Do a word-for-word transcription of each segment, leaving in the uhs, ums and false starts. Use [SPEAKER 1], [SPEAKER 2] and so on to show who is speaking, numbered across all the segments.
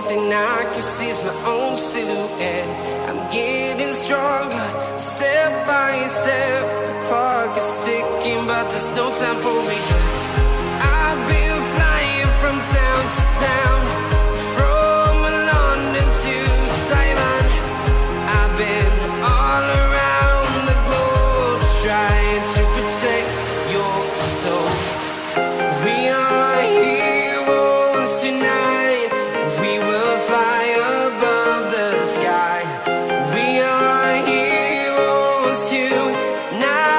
[SPEAKER 1] thing I can see is my own silhouette. I'm getting stronger, step by step. The clock is ticking, but there's no time for regrets. I've been flying from town to town, from London to Taiwan. I've been all around the globe, trying to protect your soul. We are heroes tonight. We will fly above the sky. We are heroes tonight.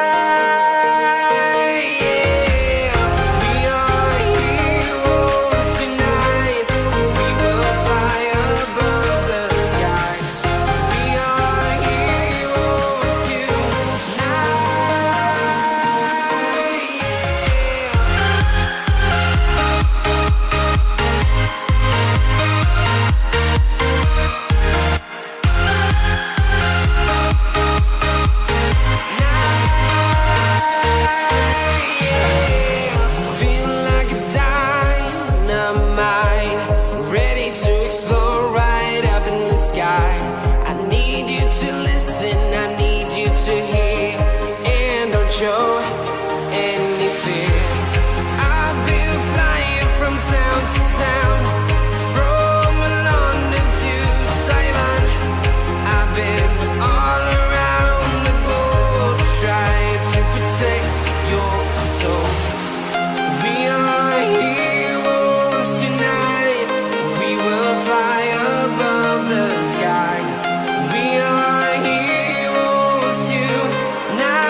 [SPEAKER 1] Show any fear. I've been flying from town to town, from London to Taiwan. I've been all around the globe, trying to protect your soul. We are heroes tonight. We will fly above the sky. We are heroes tonight.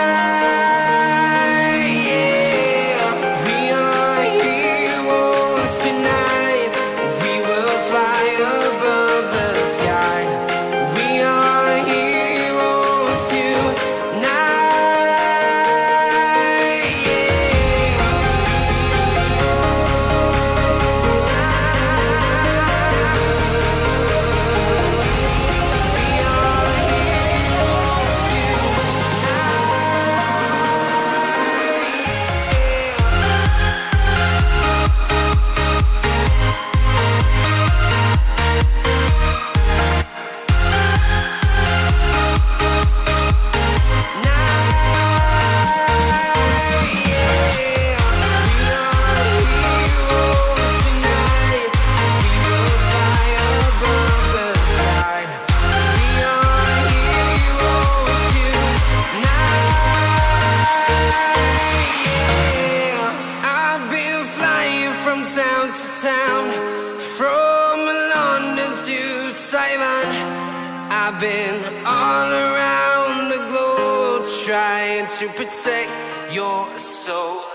[SPEAKER 1] Town to town, from London to Taiwan. I've been all around the globe, trying to protect your soul.